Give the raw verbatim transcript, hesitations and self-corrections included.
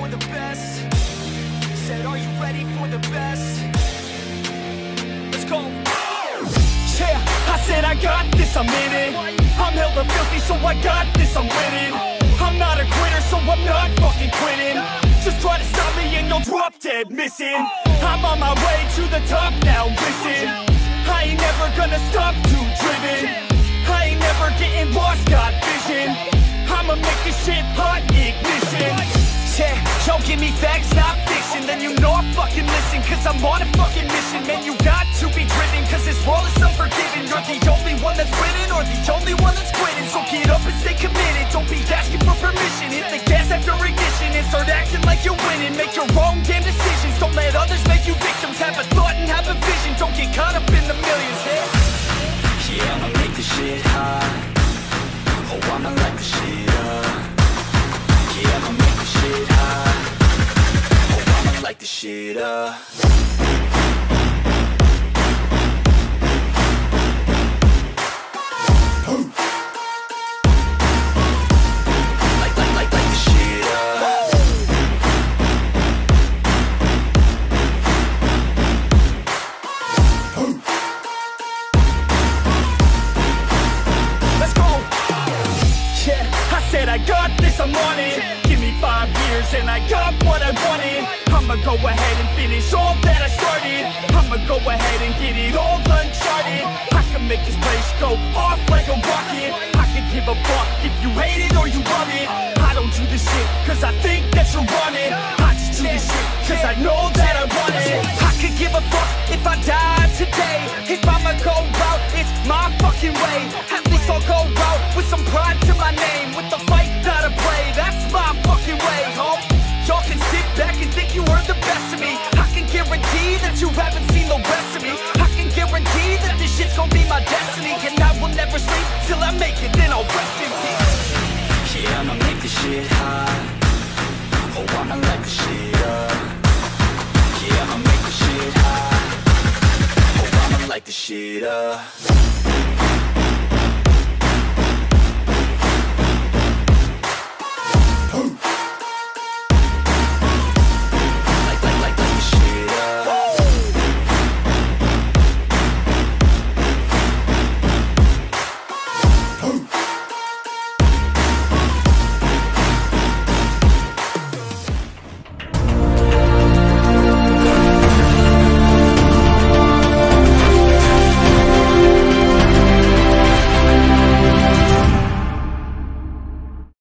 for the best? Said, are you ready for the best? Let's go. Yeah, I said I got this, I'm in it. I'm hella filthy, so I got this, I'm winning. I'm not a quitter, so I'm not fucking quitting. Just try to stop me and you'll drop dead missing. I'm on my way to the top now, listen. I ain't never gonna stop, too driven. I ain't never getting lost, got vision. I'ma make this shit hot, ignition. Yeah, yo, give me facts, not fiction. Then you know I fucking listen, cause I'm on a fucking mission. Man, you got to be driven, cause this world is unforgiving. You're the only one that's winning, or the only one that's quitting. So get up and stay committed, don't be asking for permission. Hit the gas after ignition and start acting like you're winning. Make your own damn decisions, don't let others make you victims. Have a thought and have a vision, don't get caught up in the millions. Yeah, yeah, I'ma make this shit hot. Oh, I'ma light the shit up. Yeah, I'ma make this shit hot. Oh, I'ma light the shit up. Light, light, light, light the shit up. Let's go. Yeah, I said I got this, I'm on it. Give me five years and I got what I wanted. I'ma go ahead and finish all that I started. I'ma go ahead and get it all uncharted. I can make this place go off like a rocket. I can give a fuck if you hate it or you love it. I don't do this shit cause I think that you're on it. I just do this shit cause I know that I want it. I could give a fuck if I die today. If I'ma go out, it's my fucking way. At least I'll go out with some pride to my name. With the fight that I play, that's my fucking way, ho. Y'all can sit back and think you heard the best of me. I can guarantee that you haven't seen the rest of me. I can guarantee that this shit's gonna be my destiny. And I will never sleep till I make it, then I'll rest in peace. Yeah, I'ma make this shit hot. Oh, I'ma light the shit up. Yeah, I'ma make this shit hot. Oh, I'ma light the shit up.